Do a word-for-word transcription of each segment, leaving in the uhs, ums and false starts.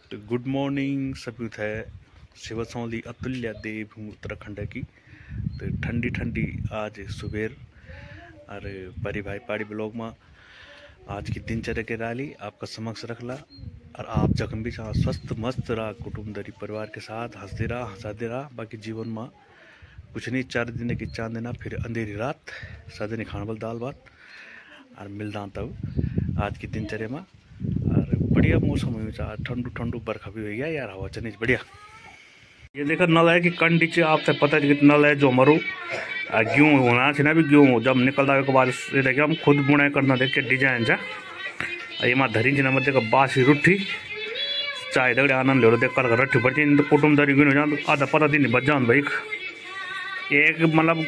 तो good morning सभी थे शिव सौली अतुल्य देव उत्तराखंड की। तो ठंडी ठंडी आज सुबेर और परी भाई पहाड़ी ब्लॉग में आज की दिनचर्या के रैली आपका समक्ष रखला। और आप जख्म भी चाह स्वस्थ मस्त रहा, कुटुंबदारी परिवार के साथ हंसते रहा हंसाते रहा। बाकी जीवन में कुछ नहीं, चार दिन की चांद देना फिर अंधेरी रात सदनी खाने वाल दाल भात और मिलदा तब आज की दिनचर्या में। और बढ़िया मौसम हो, ठंडू ठंडू बरखा भी हो गया यार, हवा चलनी बढ़िया। ये देखा नल है कि कंडी च आपसे पता है कि नल है जो हमारू गेहूँ होना चाहिए ना, भी गेहूँ जब निकलता के बाद ये देखिए हम खुद बुनाई करना देख के डिजाइन चा ये माँ धरी थी ना मत देखा बासी रुठी चाय दगड़े आनंद ले देख कर रठी बढ़ती तो कुटुंबदारी गुण हो जान आधा पता दिन बच जान भाई। एक मतलब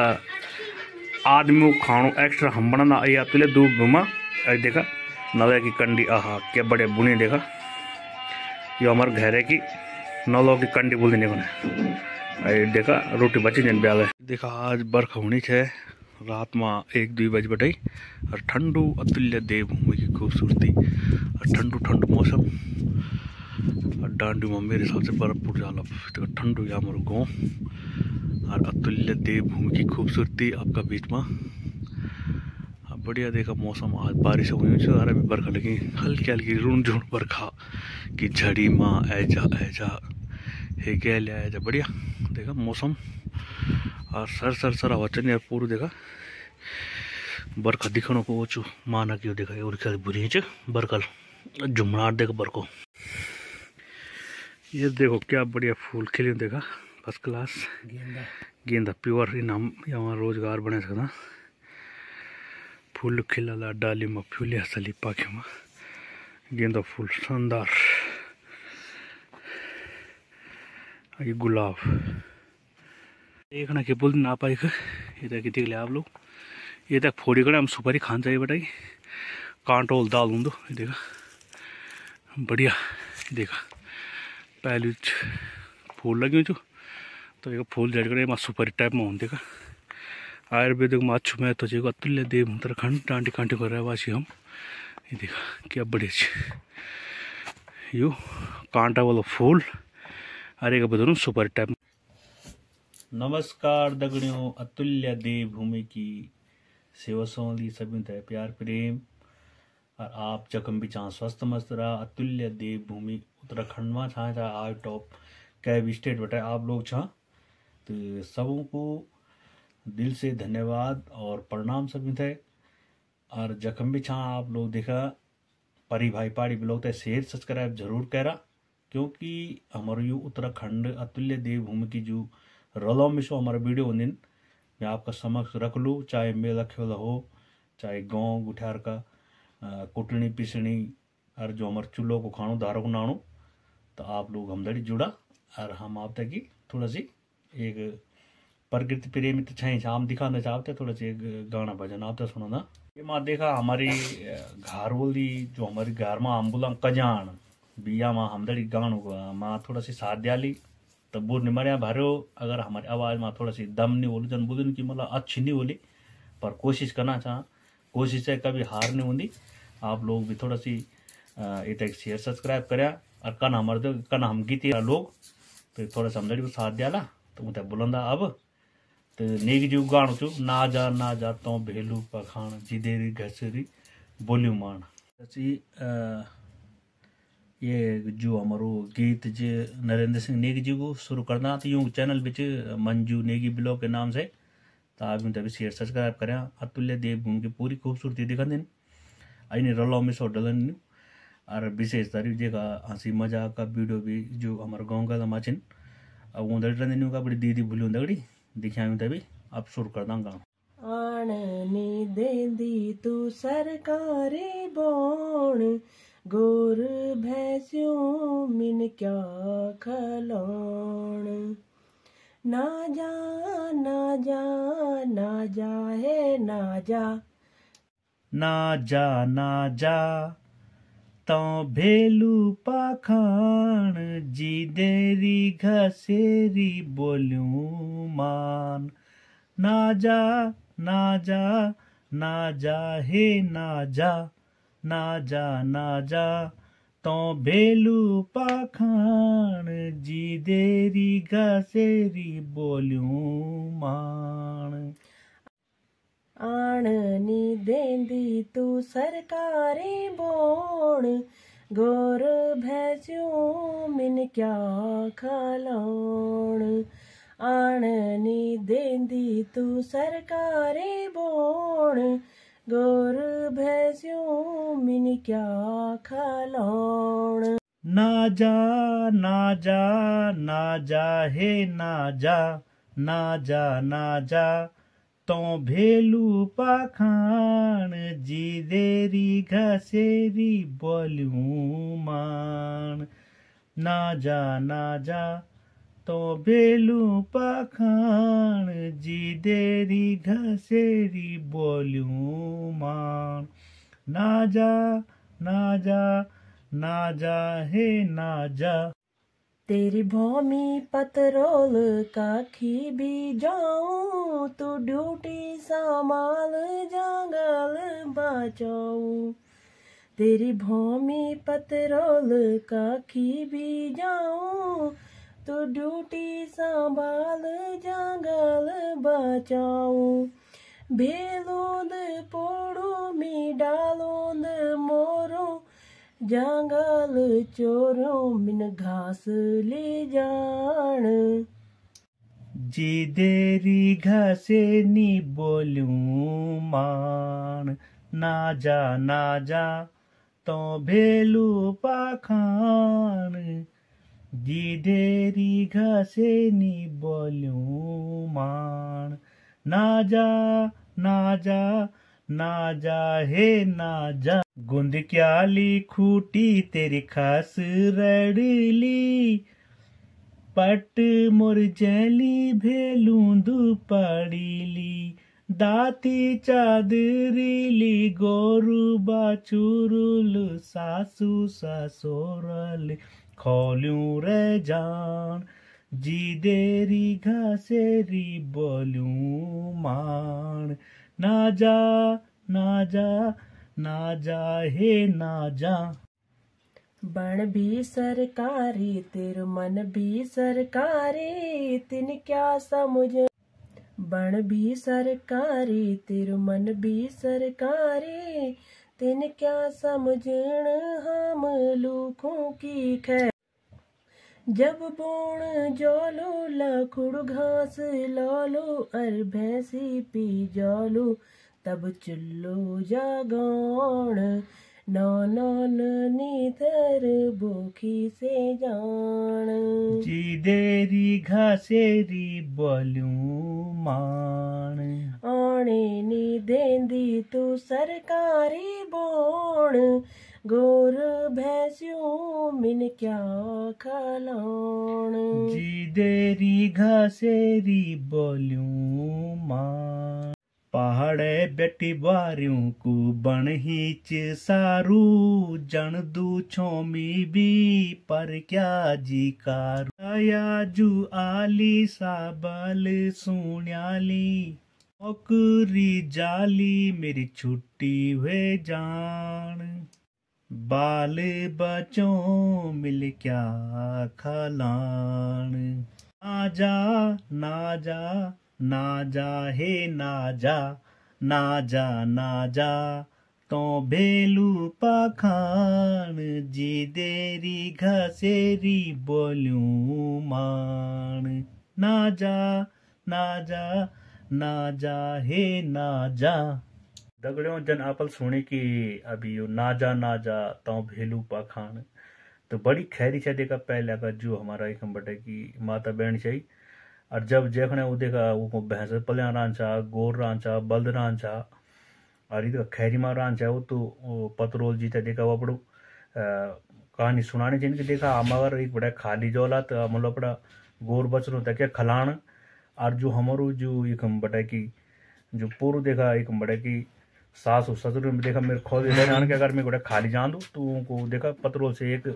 आदमी खाणो एक्स्ट्रा हम बनाना या तुले दूब में देखा नल की कंडी आहा क्या बड़े बुने देखा। ये हमारे घर है कि नलों की कंडी बोल देने को देखा रोटी बची जन ब्याल देखा। आज बरखा होनी है रात में एक दो बज बटाई और ठंडू अतुल्य देव भूमि की खूबसूरती और ठंडू ठंडू मौसम और डांडू में मेरे हिसाब से बर्फ फूट जाला तो ठंडू या हमारे गाँव और अतुल्य देव भूमि की खूबसूरती आपका बीच में बढ़िया देखा। मौसम आज बारिश हुई और अभी बरखा लगी हल्की हल्की रूण झूण बरखा की झड़ी माँ ऐजा ऐजा हे क्या लिया ऐजा बढ़िया देखा मौसम। और सर सर सर हवा चलनी यार पूरा देखा बरखा दिखाने को वो चू माना क्यों देखा और क्या बुरी च बरखा झुमनाट देखो बरको। ये देखो क्या बढ़िया फूल खिले देखा फर्स्ट क्लास गेंदा गेंदा प्योर इनाम यहाँ रोजगार बने सकता। फूल खिला डाली में फूले हसली पाखे में गेंदा फूल शानदार। ये गुलाब देखना के बोल ना पाए ये तक कितने ले आप लोग ये तक फोड़ी कर हम सुपारी खान चाहिए बेटा कांटो दाल हूँ ये देखा बढ़िया देखा पहले फूल लगे जो तो एक फूल जड़ कर सुपारी टाइप में हूँ देखा। आयुर्वेदिक में अच्छु में तो जो अतुल्य देव उत्तराखंड टांटी कांटी कर वासी हम ये देखा क्या बढ़िया यो कांटा वाला फूल अरे का बदलू सुपर टाइप। नमस्कार दगड़ियों, अतुल्य देव भूमि की सेवा सौली सभी थे प्यार प्रेम और आप जख्म भी चाह स्वस्थ मस्त रहा। अतुल्य देव भूमि उत्तराखंड में छा चाह आज टॉप कै भी स्टेट बटाए आप लोग छा तो सबों को दिल से धन्यवाद और प्रणाम सभी थे। और जख्म भी छा आप लोग देखा परी भाई पहाड़ी ब्लॉग थे शेयर सब्सक्राइब जरूर करा क्योंकि हमारे यू उत्तराखंड अतुल्य देव भूमि की जो रलो मिशो हमारा वीडियो होने मैं आपका समक्ष रख लूँ, चाहे मेला खेला हो चाहे गाँव गुठार का कुटनी पिसनी और जो हमारे चूल्हों को खाणो दारों को नाणो तो आप लोग हमदड़ी जुड़ा और हम आप तक की थोड़ा सी एक प्रकृति प्रेमी तो छाई हम दिखाना चाहते थोड़ा सी एक गाना भजन आप तो सुना। ये माँ देखा हमारी घर बोली जो हमारी घर में हम बोला कजान बिया माँ हमदड़ी गानों को माँ थोड़ा सी साथ दियाली तो बुर निमरिया भरो अगर हमारी आवाज़ में थोड़ा सी दम नहीं बोली जन बोली कि मतलब अच्छी नहीं बोली पर कोशिश करना चाह कोशिश है कभी हार नहीं होती। आप लोग भी थोड़ा सी एक शेयर सब्सक्राइब करें और कन हमारे तो कन हम गीती लोग तो थोड़ा सा हमदड़ी को साथ दियाला तो मुझे बुलंदा अब तो नेगी जो गाणो चु ना जा ना जा तो भेलू पखान जिदेरी घसरी बोलियो मान अच्छी ये जो हमारो गीत जो नरेंद्र सिंह नेगी जी को शुरू करना तो यूँ चैनल बिच मंजू नेगी ब्लॉग के नाम से तो आप तभी शेयर सब्सक्राइब करें। अतुल्य देव भूमि की पूरी खूबसूरती दिखा दिन अने रलो में सो डलन और विशेष तारीफ जगह हंसी मजाक का वीडियो भी जो हमारे गाँव का माचिन अब वो दड़ी रही का बड़ी दीदी भूली दगड़ी दिखाऊँ तभी आप शुरू कर दांगा। आने दे दी तू सरकारी बोन गोर भैंस्यों मिन क्या खलोण ना जा ना जा ना जा है ना जा ना जा ना जा तो भेलू पाखान जी देरी घसेरी बोलूं मान ना जा ना जा ना जा हे ना जा ना जा ना जा तो भेलू पाखान जी देरी घसेरी बोलियूं मान। आणनी देंदी तू सरकारी बोण गोर भैंस्यूं मिन क्या खलाउण। आणनी देंदी तू सरकारी बोण गोर भैंस्यूं मिन क्या खलाउण। ना जा ना जा ना जा हे ना जा ना जा ना जा तो भेलू पाखान जी देरी घसेरी बोलियूं मान। ना जा ना जा तो भेलू पाखान जी देरी घसेरी बोलियूं मान। ना जा ना जा ना जा हे ना जा। तेरी भौमी पतरोल काखी भी जाऊं तू ड्यूटी संभाल जंगल बचाऊं। तेरी भौमी पतरोल काखी भी जाऊं तू ड्यूटी संभाल जंगल बचाऊं। भेलोंद पोड़ो मी डालोंद मोरो जंगल चोरों मिन घास ले जान। जी देरी घसे नी बोलूं मान। ना जा ना जा तो भेलू पाखान जी देरी घसे नी बोलूं मान। ना जा ना जा ना जा हे ना जा। गुंद क्याली खूटी तेरी खास रड़ली पट मुरझली भेलूंदू पड़ीली। दाती चादरीली गोरु बाचुरुल सासू ससुरल खोलूं रे जान। जी देरी घसेरी बोलूं मान। ना जा ना जा ना जा हे ना जा। बण भी सरकारी तेरे मन भी सरकारी तिन क्या समझ। बण भी सरकारी तेरे मन भी सरकारी तिन क्या समझण हम लूखों की खैर। जब बोण जोलो लखुड़ घास लालो अर भैंसी पी जालो तब चुल्लो जागौण। नौ नौन नीतर बोखी से जान। जी देरी घसेरी बोलूं मान। आने नी देंदी तू सरकारी बोण गोर भैंस्यूं मिन क्या खलाउण। जी देरी घसेरी बोलूं मान। पहाड़े बेटी बारियों को बन हीच सारू जन दू छोमी भी पर क्या जी कारू। आया जू आली साबल सुन्याली ओकरी जाली मेरी छुट्टी हुए जान। बाल बच्चों मिल क्या खलान। ना जा ना जा ना जा हे ना जा ना जा ना जा तो भेलू पाखान जी देरी घसेरी बोलूं मान। ना जा ना जा ना जा हे ना जा। दगड़ियों जन आपल सुने की अभी यो ना जा ना जा तो भेलू पाखान तो बड़ी खैरी छे। देखा पहले का जो हमारा एक बटे की माता बहन छे और जब देखने वो देखा वो भैंस पलिया रांचा गोर रांचा बल्द रांचा और इधर खैरी मार रांचा वो तो पतरोल जीता देखा वो अपड़ो कहानी सुनाने जिनके देखा हमारा एक बड़ा खाली जोला तो मतलब बड़ा गोर बचरो था क्या खलान। और जो हमारो जो एक बड़ा की जो पूर्व देखा एक बड़ा की सास और ससुर में देखा मेरे खोल जान के अगर मैं बड़ा खाली जान दूँ तो उनको देखा पतरोल से एक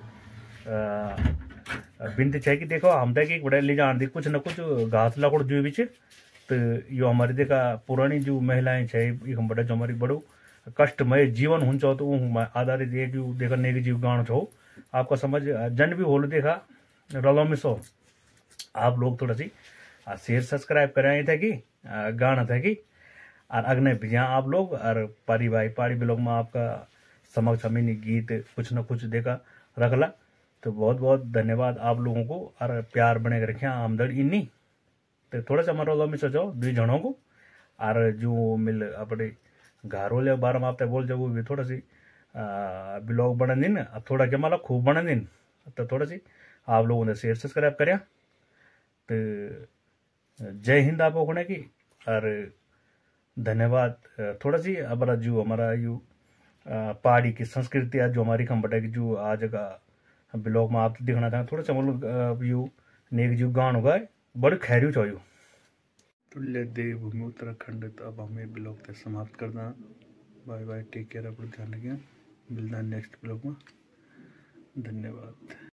बिनती चाहिए कि देखो हम तक एक बड़ा ले जान दी कुछ न कुछ घास लकड़ जो भी तो यो हमारी देखा पुरानी जो महिलाएं छे एक बड़ा जो हमारी बड़ो कष्टमय जीवन हुन्छ तो आधारित एक देखा नेक जीव गाण छो आपको समझ जन भी होल देखा रलो में सो आप लोग थोड़ा सी शेयर सब्सक्राइब कराए थे कि गाना था कि और अगने भिजा आप लोग और पारी भाई पारी ब्लॉग में आपका समक्ष हमें गीत कुछ न कुछ देखा रखला। तो बहुत बहुत धन्यवाद आप लोगों को और प्यार बने रखे आमदड़ इन्नी। तो थोड़ा सा हमारा में सोचो दुई जनों को और जो मिल अपने घर वाले बारे में आप बोल जाओ भी थोड़ा सी ब्लॉग बना दिन थोड़ा क्या मतलब खूब बना दिन। तो थोड़ा सी आप लोगों ने शेयर सब्सक्राइब करें। तो जय हिंद आप लोगों ने की और धन्यवाद। थोड़ा सी हमारा जो हमारा यू पहाड़ी की संस्कृति आज जो हमारी कम बटा की जो आज का ब्लॉग में आप दिखना था थोड़ा सा मतलब यू नेक जो गान होगा बड़े खैरू चाहिए। तुल्य देवभूमि उत्तराखंड। तो अब हमें ब्लॉग तक समाप्त करना। बाय बाय, टेक केयर, अपना ध्यान रखिए, मिलना नेक्स्ट ब्लॉग में। धन्यवाद।